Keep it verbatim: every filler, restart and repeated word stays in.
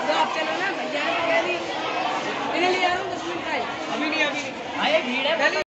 तो आप चलो ना भैया, इन्हें ले आ रहा हूँ दस मिनट का। अभी नहीं, अभी नहीं। हाँ, ये भीड़ है।